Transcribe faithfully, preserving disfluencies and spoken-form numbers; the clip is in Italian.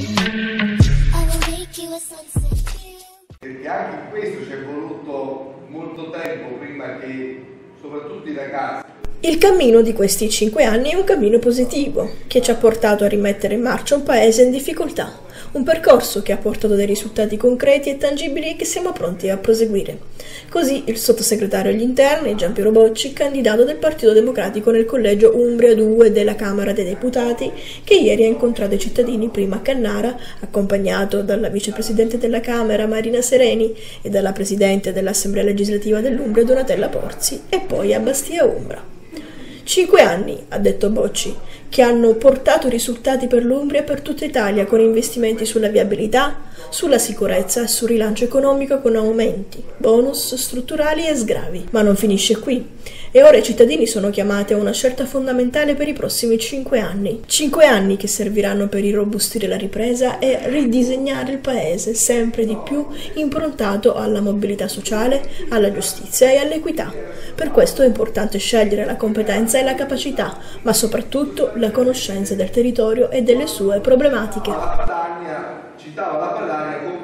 Perché anche in questo ci è voluto molto tempo prima che soprattutto i ragazzi. Il cammino di questi cinque anni è un cammino positivo, che ci ha portato a rimettere in marcia un paese in difficoltà, un percorso che ha portato dei risultati concreti e tangibili che siamo pronti a proseguire. Così il sottosegretario agli interni, Giampiero Bocci, candidato del Partito Democratico nel collegio Umbria due della Camera dei Deputati, che ieri ha incontrato i cittadini prima a Cannara, accompagnato dalla vicepresidente della Camera Marina Sereni e dalla presidente dell'Assemblea legislativa dell'Umbria Donatella Porzi, e poi a Bastia Umbra. Cinque anni, ha detto Bocci, che hanno portato risultati per l'Umbria e per tutta Italia, con investimenti sulla viabilità, sulla sicurezza e sul rilancio economico con aumenti, bonus strutturali e sgravi. Ma non finisce qui. E ora i cittadini sono chiamati a una scelta fondamentale per i prossimi cinque anni. Cinque anni che serviranno per irrobustire la ripresa e ridisegnare il paese sempre di più improntato alla mobilità sociale, alla giustizia e all'equità. Per questo è importante scegliere la competenza e la capacità, ma soprattutto la conoscenza del territorio e delle sue problematiche. La Padania, citava la Padania come